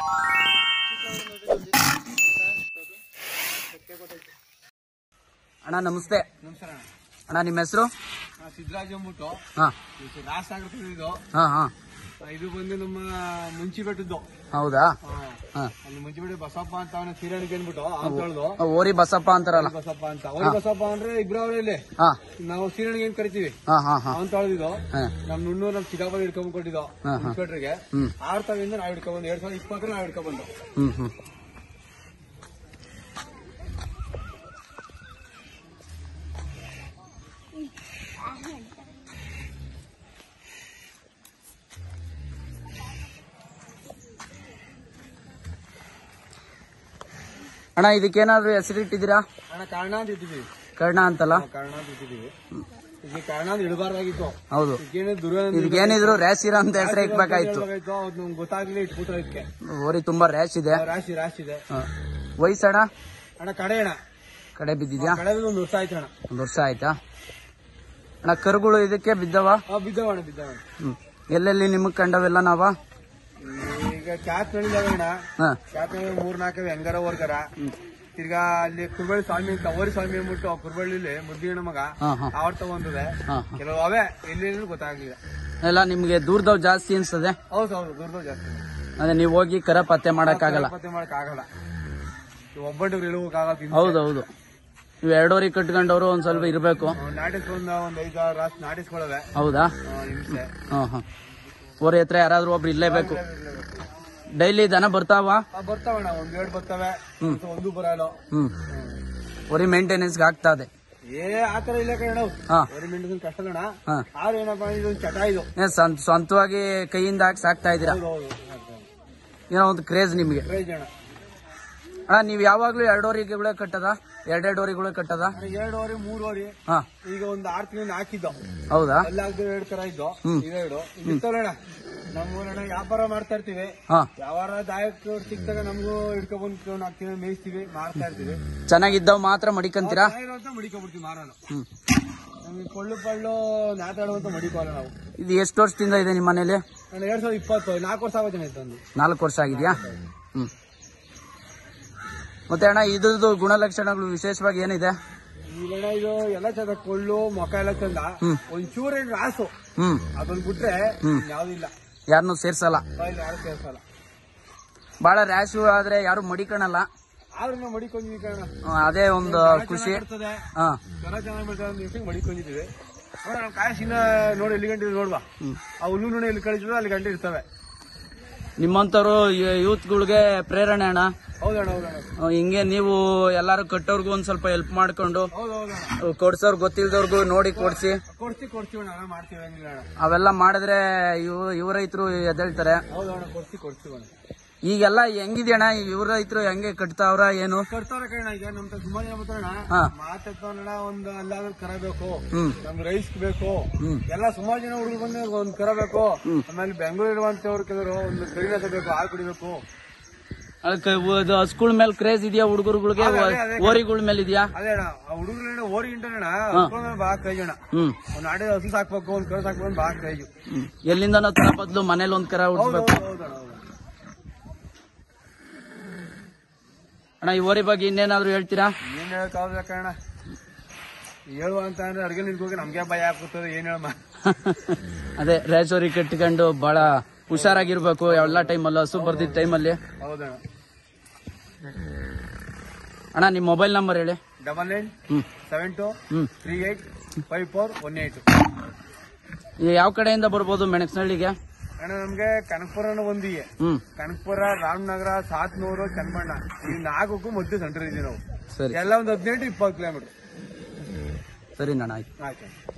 ಅಣ್ಣ ನಮಸ್ತೆ. ನಮಸ್ಕಾರ ಅಣ್ಣ ನಿಮ್ಮ ಹೆಸರು? ಸಿದ್ದರಾಜ್ ಅಂದ್ಬಿಟ್ಟು. ಇದು ಇದು ಬಂದು ನಮ್ಮ ಮುಂಚಿಬೆಟ್ಟದ್ದು. ಹೌದಾ? ಅಲ್ಲಿ ಮುಂಚಿಬೆಟ್ಟ ಬಸಪ್ಪ ಅಂತ ಅವನ ಸೀರಣಿ ಅಂದ್ಬಿಟ್ಟು ಅಂತೇಳುದು. ಓರಿ ಬಸಪ್ಪ ಅಂತಾರಲ್ಲ. ಬಸಪ್ಪ ಅಂತ ಓರಿ ಬಸಪ್ಪ ಅಂದ್ರೆ ಇಬ್ರು ಅವರಲ್ಲಿ ನಾವು ಸೀರಣಿಗೆ ಏನ್ ಕರಿತೀವಿ ಅಂತ ಹೇಳಿದ್ದು. ನಮ್ ನುಣ್ಣೂರ್ ನಮ್ ಚಿಕ್ಕಪ್ಪ ಹಿಡ್ಕೊಂಡ್ ಕೊಟ್ಟಿದ್ದು ಮುಂಚಿಬೆಟ್ರಿಗೆ. 6 ಸಾವಿರದಿಂದ ನಾವು ಹಿಡ್ಕೊಂಡ್ಬಂದು 2020 ನಾವು ಹಿಡ್ಕೊಂಡ್ಬಂದು. ಅಣ್ಣ ಇದಕ್ಕೇನಾದ್ರು ಹೆಸರಿಟ್ಟಿದ್ದೀರಾ? ಅಣ್ಣ ಕಾರಣ ಅಂತ ಇಟ್ಟಿದ್ದೀವಿ. ಕರ್ಣ ಅಂತಲ್ಲ? ಕಾರಣ ಅಂತ ಇಟ್ಟಿದ್ದೀವಿ. ಇದಕ್ಕೆ ಕಾರಣ ಅಂತ ಇಡಬಾರ್ದಾಗಿತ್ತು. ಹೌದು, ಇದಕ್ಕೇನಿದ್ರು ರ್ಯಾಶ್ ಇರೋ ಅಂತ ಹೆಸರು ಇಟ್ಬೇಕಾಯ್ತು. ಗೊತ್ತಾಗ್ಲಿ ಇಟ್ಬಿಟ್ರೆ ಇದಕ್ಕೆ. ಓರಿ ತುಂಬಾ ರ್ಯಾಶ್ ಇದೆ. ರಾಶಿ ಇದೆ. ವಯಸ್ಸಣ್ಣ? ಅಣ್ಣ ಕಡೆ ಅಣ್ಣ ಕಡೆ ಬಿದ್ದಿದ್ಯಾ? ಕಡೆ 1 ವರ್ಷ ಆಯ್ತು ಅಣ್ಣ. 1 ವರ್ಷ ಆಯ್ತಾ ಅಣ್ಣ? ಕರುಗಳು ಇದಕ್ಕೆ ಬಿದ್ದವ? ಬಿದ್ದವಣ್ಣ. ಎಲ್ಲೆಲ್ಲಿ ನಿಮಗ್ ಕಂಡವೆಲ್ಲ ನಾವ? ಈಗ ಕ್ಯಾತ್ ಹೇಳಿದಾವಣ್ಣ. ಕ್ಯಾತ್ 3-4 ಹೆಂಗಾರ ವರ್ಗರ. ತಿರ್ಗಾ ಅಲ್ಲಿ ಕುರ್ಬಳ್ಳಿ ಸ್ವಾಮಿ ಅಂತ ಓರಿ ಸ್ವಾಮಿ ಅಂದ್ಬಿಟ್ಟು ಕುರ್ಬಳ್ಳಿಲಿ ಮುದ್ದಿನ ಮಗ ಅವ್ರ ತಗೊಂಡಿದೆ. ಕೆಲವು ಅವೇ ಎಲ್ಲಿ ಗೊತ್ತಾಗ್ಲಿಲ್ಲ. ಎಲ್ಲ ನಿಮ್ಗೆ ದೂರದವ್ ಜಾಸ್ತಿ ಅನ್ಸ್ತದೆ? ಹೌದು, ದೂರದವ್ ಜಾಸ್ತಿ. ಅದೇ ನೀವ್ ಹೋಗಿ ಕರ ಪತ್ತೆ ಮಾಡಕ್ಕಾಗಲ್ಲ. ಒಬ್ಬಟ್ಟಿಗೆ ಇಳುವಕ್ಕಾಗಲ್ಲ. ಹೌದೌದು, ನೀವು 2 ವರೆ ಕಟ್ಕೊಂಡವ್ರು ಒಂದ್ ಸ್ವಲ್ಪ ಇರ್ಬೇಕು. ನಾಟಿಸ್ ಒಂದ್ 5-6 ರಾಶಿ ನಾಟಿಸ್ಕೊಳ್ಳವೆ. ಹೌದಾ? ಹಿಂಸೆ. ಓರಿ ಹತ್ರ ಯಾರಾದ್ರೂ ಒಬ್ರು ಇರ್ಲೇಬೇಕು. ಡೈಲಿ ದನ ಬರ್ತಾವ? ಬರ್ತಾವಣ್ಣ, 1-2 ಬರ್ತವೆ, 1 ಬರಲ್ಲ. ಓರಿ ಮೇಂಟೆನೆನ್ಸ್ ಆಗ್ತದೆ? ಆತರ ಇಲ್ಲ ಕಣ. ಓರಿ ಮೇಂಟೆನೆನ್ಸ್ ಕಷ್ಟ ಕಣ. ಆದ್ರೆ ಏನಪ್ಪಾ ಇದೊಂದು ಚಟ. ಇದು ಸ್ವಂತವಾಗಿ ಕೈಯಿಂದ ಹಾಕಿ ಸಾಕ್ತಾ ಇದ್ದೀರಾ? ಏನೋ ಒಂದು ಕ್ರೇಜ್ ನಿಮ್ಗೆ. ಅಣ್ಣ ನೀವ್ ಯಾವಾಗ್ಲೂ 2 ವರೆಗಳೇ ಕಟ್ಟದ? 2 ವರೆಗಳೇ ಕಟ್ಟದ? 2 ವರೆ 3 ವರೆ. ಈಗ ಒಂದು 6 ತಿಂಗಳು ಹಾಕಿದ್ದು. ಹೌದಾ? ಎಲ್ಲ 2 ತರ ಇದ್ದು. ಇವೆರಡು ಇರ್ತವಣ್ಣ. ನಮ್ಮೂರಣ್ಣ ವ್ಯಾಪಾರ ಮಾಡ್ತಾ ಇರ್ತೀವಿ. ವ್ಯವಹಾರ ದಾಯಕ ಸಿಕ್ತಾಗ ನಮಗೂ ಹಿಡ್ಕೊಂಡ್ಬಂದು ಹಾಕ್ತಿವಿ, ಮೇಯಿಸ್ತೀವಿ, ಮಾರ್ತಾ ಇರ್ತೀವಿ. ಚೆನ್ನಾಗಿದ್ದಾವ್ ಮಾತ್ರ ಮಡಿಕಂತೀರಾ? ಮಡಿಕೊಂಡ್ಬಿಡ್ತೀವಿ ಮಾರೋಣ. ನಮ್ಗೆ ಕೊಳ್ಳು ನಾತಾಡುವಂತ ಮಡಿಕೋಲ್ಲ ನಾವು. ಇದು ಎಷ್ಟು ವರ್ಷದಿಂದ ಇದೆ ನಿಮ್ಮ ಮನೇಲಿ? 2020 4 ವರ್ಷ ಆಗೋದು. 4 ವರ್ಷ ಆಗಿದ್ಯಾ? ಮತ್ತೆ ಅಣ್ಣ ಇದ್ರದ್ದು ಗುಣಲಕ್ಷಣಗಳು ವಿಶೇಷವಾಗಿ ಏನಿದೆ? ಈಗಣ್ಣ ಇದು ಎಲ್ಲ ಚಂದ, ಕೊಳ್ಳು ಮೊಕ ಎಲ್ಲ ಚಂದ. ಒಂಚೂರು ರಾಸು ಅದೊಂದು ಬಿಟ್ರೆ ಯಾವ್ದಿಲ್ಲ. ಯಾರನ್ನು ಸೇರ್ಸಲ್ಲ? ಯಾರು ಸೇರ್ಸಲ್ಲ. ಬಹಳ ರ್ಯಾಶ್ ಆದ್ರೆ ಯಾರು ಮಡಿಕಣಲ್ಲ. ಆದ್ರೆ ನಾವು ಮಡಿಕೊಂಡಿದ್ವಿ ಕಣ. ಅದೇ ಒಂದು ಖುಷಿ. ಚೆನ್ನಾಗಿ ಮಡಿಕೊಂಡಿದೀವಿ. ನಮ್ಮ ಕಾಯಿನ ನೋಡಿ ಎಲ್ಲಿ ಗಂಟೆ ನೋಡ್ವಾ. ಆ ಹುಲ್ಲು ನೋಡಿ ಎಲ್ಲಿ ಕಳಿಸಿದ್ರು ಅಲ್ಲಿ ಗಂಟೆ ಇರ್ತವೆ. ನಿಮ್ಮಂತವ್ರು ಯೂತ್ಗಳಿಗೆ ಪ್ರೇರಣೆ ಅಣ್ಣ. ಹೌದಣ್ಣ. ಹಿಂಗೆ ನೀವು ಎಲ್ಲಾರು ಕಟ್ಟೋರ್ಗು ಒಂದ್ ಸ್ವಲ್ಪ ಹೆಲ್ಪ್ ಮಾಡ್ಕೊಂಡು ಕೊಡ್ಸೋರ್ ಗೊತ್ತಿಲ್ದವ್ರಿಗೂ ನೋಡಿ ಕೊಡ್ಸಿ. ಕೊಡ್ತೀವಿ ಮಾಡ್ತೀವಿ. ಅವೆಲ್ಲ ಮಾಡಿದ್ರೆ ಇವ್ರ ರೈತರು ಎದ್ದೇಳ್ತಾರೆ. ಕೊಡ್ತೀವಿ. ಈಗೆಲ್ಲ ಹೆಂಗಿದ್ಯಣ್ಣ ಇವ್ರ ರೈತರು ಹೆಂಗೆ ಕಟ್ತಾವ್ರ ಏನು? ಕಟ್ತಾವ್ರ ಕಣ. ಈಗ ನಮ್ ಸುಮಾರು ಹೇಳ್ತಾರಣ ಮಾತಾಡ್ತಾವಣ್ಣ, ಒಂದ್ ಅಲ್ಲಾದ್ರೂ ಕರ ಬೇಕು, ನಮ್ಗೆ ರೈಸ್ ಬೇಕು. ಎಲ್ಲ ಸುಮಾರು ಜನ ಹುಡುಗರು ಬಂದ ಒಂದ್ ಕರ ಬೇಕು. ಆಮೇಲೆ ಬೆಂಗಳೂರು ಇರುವಂತವ್ರು ಕೆಲವರು ಒಂದು ಕೈನ ಬೇಕು, ಹಾಲು ಕುಡಿಬೇಕು. ಸ್ಕೂಲ್ ಮೇಲೆ ಕ್ರೇಜ್ ಇದೆಯಾ ಹುಡುಗರುಗಳಿಗೆ? ಓರಿಗಳ ಮೇಲೆ ಇದೆಯಾ? ಅದೇ ಅಣ್ಣ, ಹುಡುಗರು ಓರಿ ಇಂಟಣ್ಣ ಬಾ ಕ್ರೇಜ್ ಅಣ್ಣ. ಒಂದ್ ಆಟೋ ಹಸು ಸಾಕ್ಬೇಕು, ಒಂದ್ ಕರ ಸಾಕ್ಬೇಕು, ಬಾ ಕ್ರೇಜ್. ಎಲ್ಲಿಂದ ತರ ಬದ್ಲು ಮನೇಲಿ ಒಂದ್ ಕರ ಉಡ್ಸ್ಬೇಕು. ಅಣ್ಣ ಈ ಓರಿ ಬಗ್ಗೆ ಇನ್ನೇನಾದ್ರು ಹೇಳ್ತೀರಾ? ಏನ್ ಹೇಳಕ್ಕಾಗಲ್ಲ ಹೇಳುವ ಅಂತ ಅಂದ್ರೆ ಅಡ್ಗೆ ನಿಂತ್ಕೋಗಿ ನಮ್ಗೆ ಭಯ ಆಗ್ತದೆ. ಏನ್ ಹೇಳಮ್ಮ. ಅದೇ ರೇಸೋರಿ ಕಟ್ಕೊಂಡು ಬಹಳ ಹುಷಾರಾಗಿರ್ಬೇಕು ಎಲ್ಲ ಟೈಮಲ್ಲಿ, ಹಸು ಬರ್ದಿದ್ದ ಟೈಮಲ್ಲಿ. ಹೌದಣ್ಣ. ಅಣ್ಣ ನಿಮ್ ಮೊಬೈಲ್ ನಂಬರ್ ಹೇಳಿ. 9972385418. ಯಾವ ಕಡೆಯಿಂದ ಬರ್ಬೋದು ಮೆಣಸನಹಳ್ಳಿಗೆ? ಅಣ್ಣ ನಮ್ಗೆ ಕನಕಪುರ ಒಂದಿಗೆ, ಕನಕಪುರ, ರಾಮನಗರ, ಸಾತ್ನೂರು, ಚನ್ನಬಣ್ಣ, ಈ 4ಕ್ಕೂ ಮಧ್ಯೆ ಸೆಂಟರ್ ಇದೀವಿ ನಾವು. ಎಲ್ಲ ಒಂದು 18-20 ಕಿಲೋಮೀಟರ್. ಸರಿ ಅಣ್ಣ, ಆಯ್ತು.